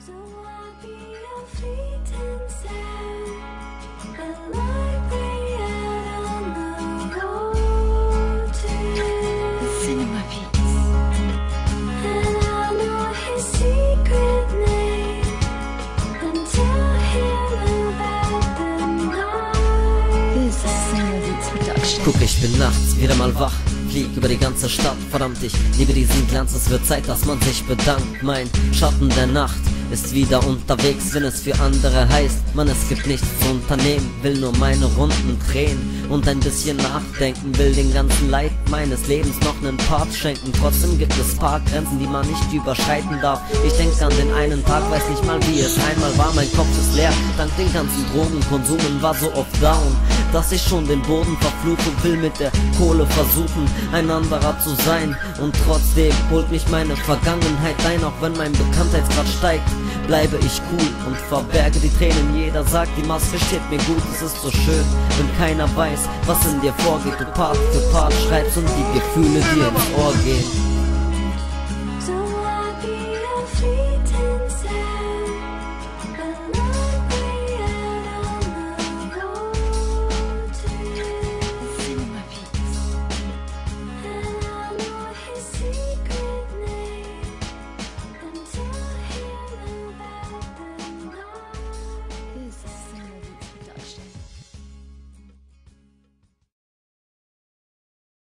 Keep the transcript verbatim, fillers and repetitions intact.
So I'll be your fleeting sound, a library out on the water. Cinema Beats. And I'll know his secret name and tell him about the night. This is Cinema Beats Production. Guck, ich bin nachts wieder mal wach, flieg über die ganze Stadt. Verdammt, ich liebe diesen Glanz, es wird Zeit, dass man sich bedankt. Mein Schatten der Nacht ist wieder unterwegs, wenn es für andere heißt, man, es gibt nichts zu unternehmen. Will nur meine Runden drehen und ein bisschen nachdenken, will den ganzen Leid meines Lebens noch nen Part schenken. Trotzdem gibt es paar Grenzen, die man nicht überschreiten darf. Ich denk an den einen Tag, weiß nicht mal wie es einmal war. Mein Kopf ist leer, dank den ganzen Drogenkonsumen, war so oft down, dass ich schon den Boden verfluche und will mit der Kohle versuchen, ein anderer zu sein. Und trotzdem holt mich meine Vergangenheit ein, auch wenn mein Bekanntheitsgrad steigt, bleibe ich cool und verberge die Tränen. Jeder sagt, die Maske steht mir gut, es ist so schön, wenn keiner weiß, was in dir vorgeht. Du Part für Part schreibst und die Gefühle dir ins Ohr gehen.